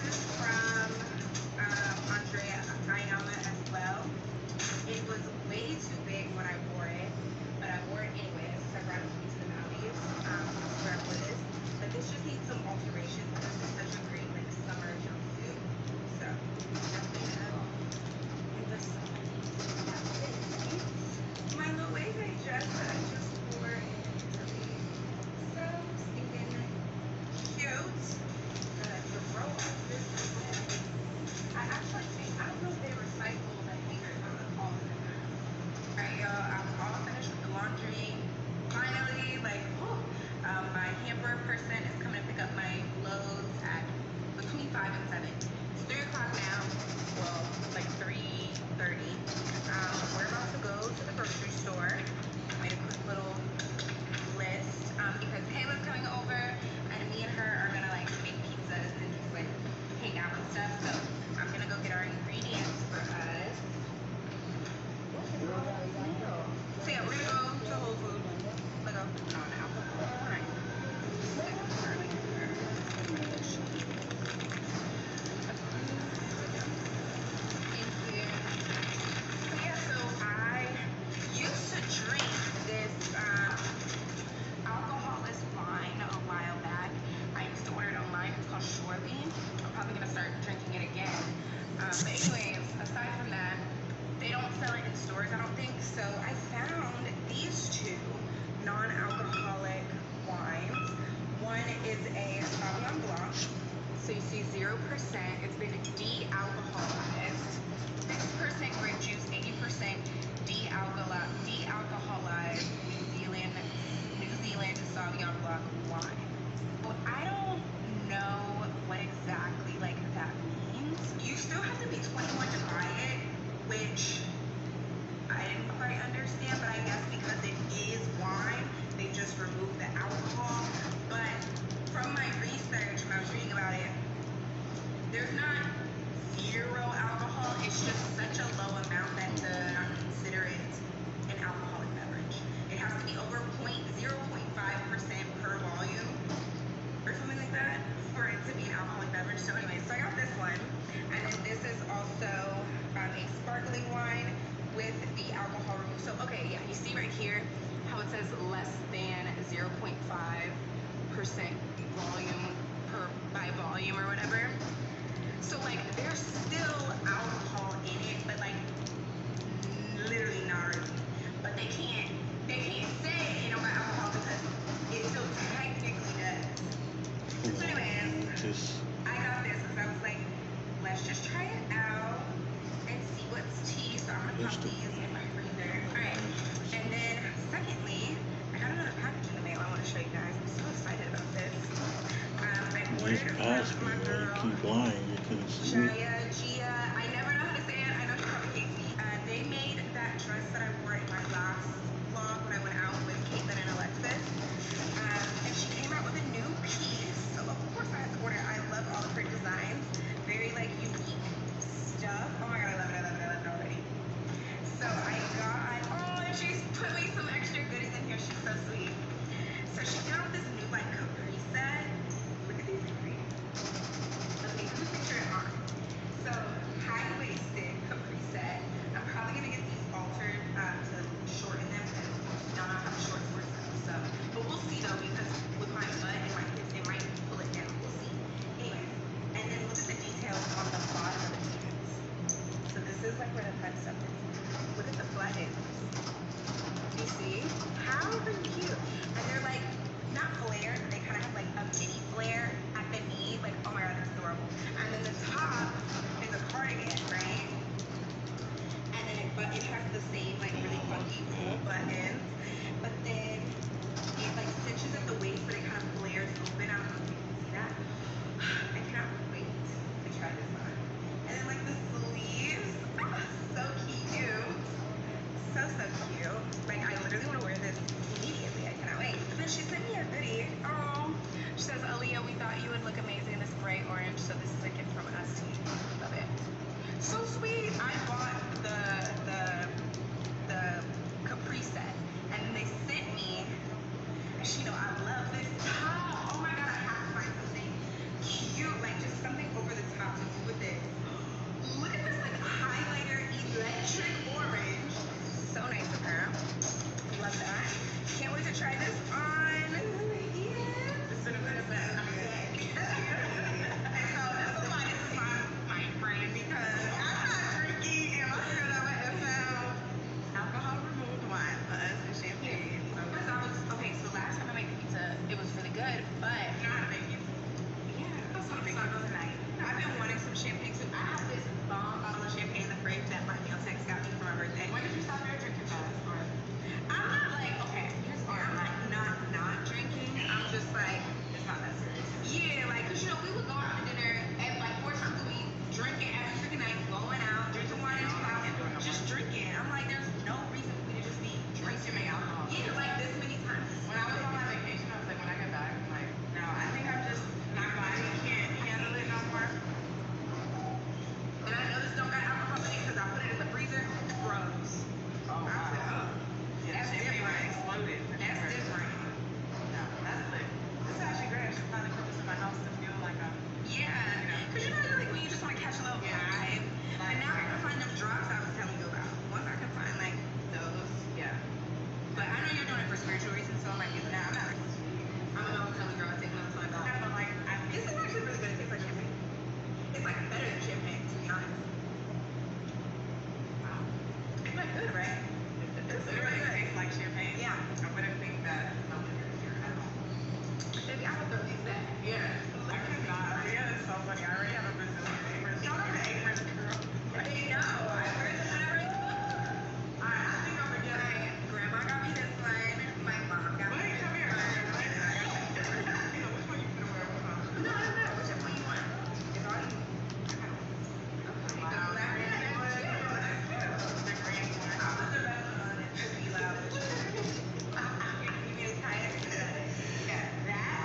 is from Andrea Ayala as well. It was way too big when I wore it, but I wore it anyways because I brought it with me to the Maldives, where I wore this. But this just needs some alterations because it's such a great like summer jumpsuit. So definitely in the summer. My little wave dress that I just wore in Italy. So stinking cute. The row of this one. I actually think, I don't know if they recycle the hangers. I'm gonna call them that. Alright, y'all, I'm all finished with the laundry. Finally, like, whew, my hamper person is coming to pick up my loads at between 5 and 7. It's 3 o'clock now. Well, like 3:30. We're about to go to the grocery store. Made a quick little list because Kayla's coming over and me and her are gonna like make pizzas and just like hang out and stuff. So I'm gonna go get our ingredients for us. So yeah, we're gonna go to Whole Foods. Look up non-alcohol wine. So I used to drink this alcoholless wine a while back. I used to order it online. It's called Shoreline. I'm probably gonna start drinking it again. But anyways, aside from that, they don't sell it in stores, I don't think. So I found these two non-alcoholic wines. One is a Sauvignon Blanc. So you see 0%. It's been de-alcoholized. 6% grape juice, 80% de-alcoholized New Zealand Sauvignon Blanc wine. Well, I don't know what exactly like that means. You still have to be 21 to buy it, which I didn't quite understand, but I guess because it is wine, they just removed the alcohol. But from my research, when I was reading about it, there's not zero alcohol. It's just such a low amount that to not consider it an alcoholic beverage. It has to be over 0.5% per volume or something like that for it to be an alcoholic beverage. So anyway, so I got this one, and then this is also a sparkling wine with the alcohol removed. So okay, yeah, you see right here how it says less than 0.5% volume by volume or whatever. So like there's still alcohol in it, but like literally not really. But they can't say they don't got alcohol because it still technically does. So anyways, I got this because I was like, let's just try it out and see what's tea. So I'm gonna pop these in my freezer. Alright. And then secondly, I got another package in the mail I want to show you guys. I'm so excited about this. I ordered from my girl Gia. I never know how to say it. I know she probably hates me. They made that dress that I wore in my last vlog when I went out with Caitlin and Alexis. And she came out with a new piece. So of course I had to order it. I love all of her designs. Very like unique stuff. Oh my god, I love it. I love it. I love it already. So I got, and she's put me some extra goodies in here. She's so sweet. So she came out with this new like Capri set. Look at these ingredients. Okay, put the picture on. So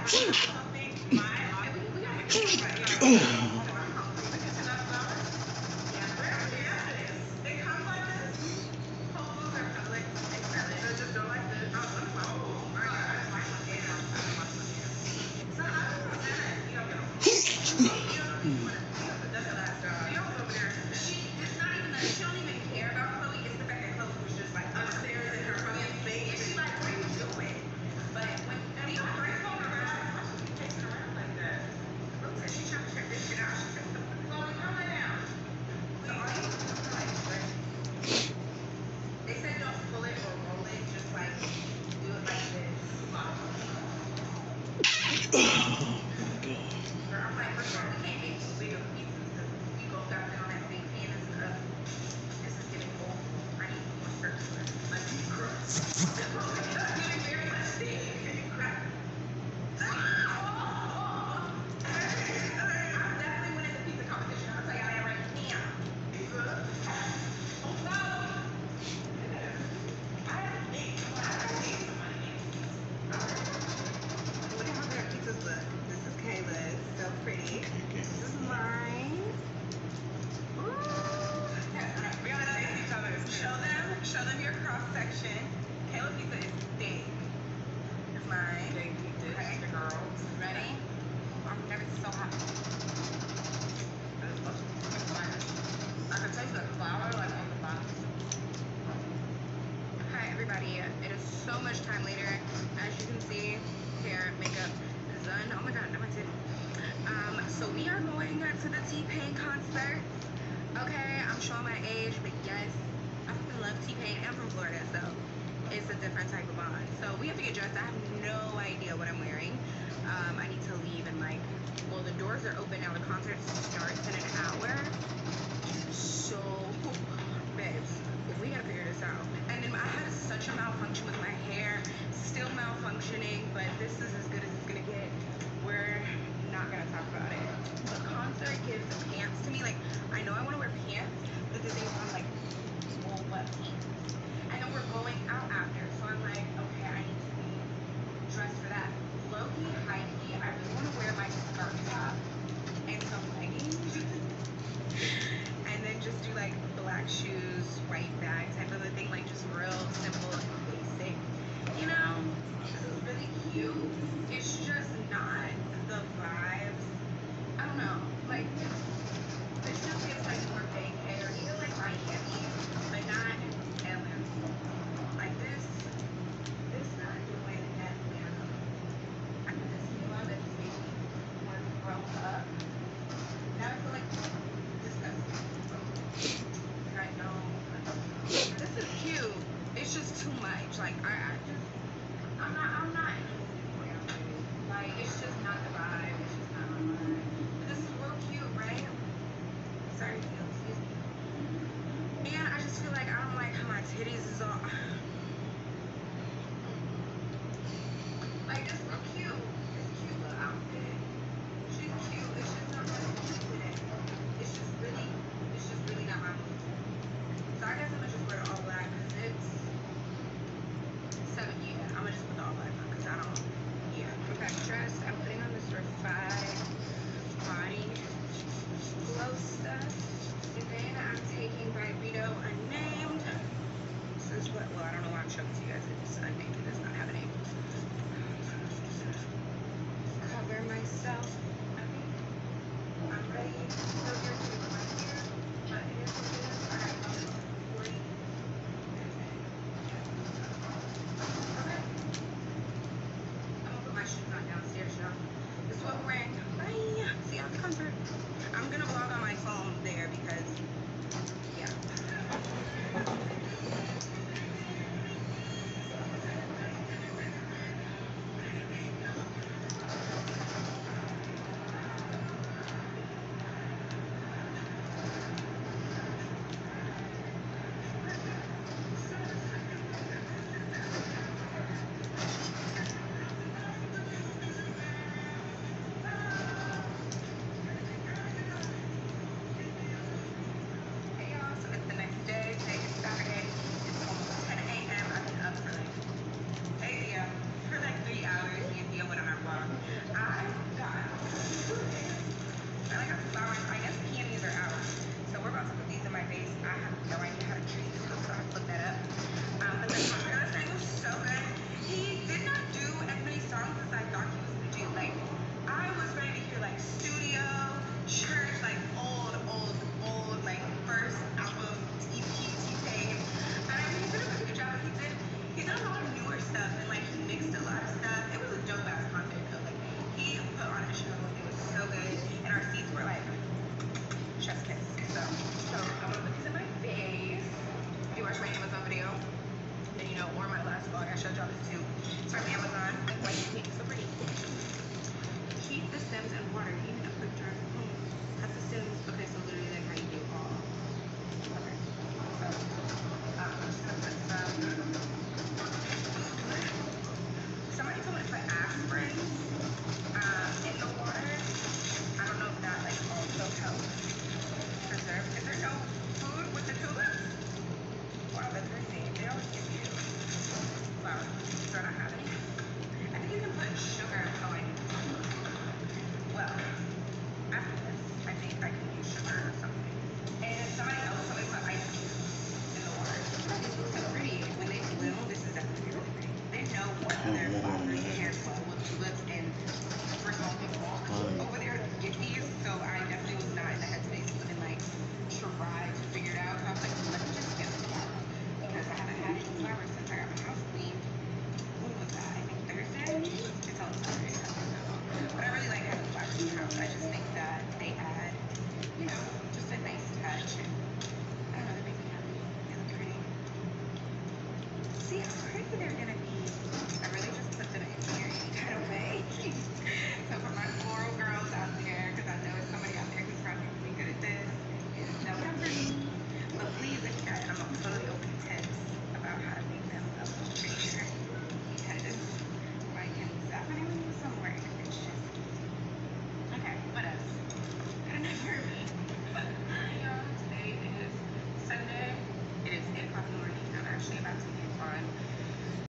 She don't even care about Chloe. It's the fact that Chloe was just like upstairs in her fucking space. And she like, what are you doing? But when Theo first told her that, why should be chasing around like that? Look, she trying to check this shit out. She said, Chloe, calm it down. So are you like, they said don't pull it or roll it, just like do it like this. I'm like, first of all, we can't make two bigger pieces because we both got it on that big pan and stuff. This is getting old. I need more circular. Like, crust. It's getting very much steam. I'm definitely winning the pizza competition. I'll tell y'all that right now. Pizza? Oh, no. I need some money. Look at how their pizzas look. This is Kayla's. So pretty. This is mine. Ooh. We gotta taste each other's. Show them your cross section. Kayla pizza is big. It's mine. Big pizza. Okay. The girls. Ready? I'm never so happy. I can taste the flour like on the bottom. Hi everybody. It is so much time later. As you can see, hair, makeup is done. Oh my god, no, I did. So we are going to the T-Pain concert. Okay, I'm showing my age, but yes, I fucking love T-Pain. I'm from Florida, so it's a different type of bond. So we have to get dressed. I have no idea what I'm wearing. I need to leave in like, well, the doors are open now. The concert starts in an hour. So, babes, we gotta figure this out. And then I had such a malfunction with my hair, still malfunctioning, but this is as good as it's gonna get. We're not gonna talk about it. The concert gives pants to me. Like, I know I want to wear pants, but the thing is, I'm like, small butt pants. And then we're going out after, so I'm like, okay, I need to be dressed for that. Low-key, high-key, I really want to wear my skirt top and some leggings. you know, just a nice touch. And I don't know, they make me happy. They look pretty. See how pretty they're gonna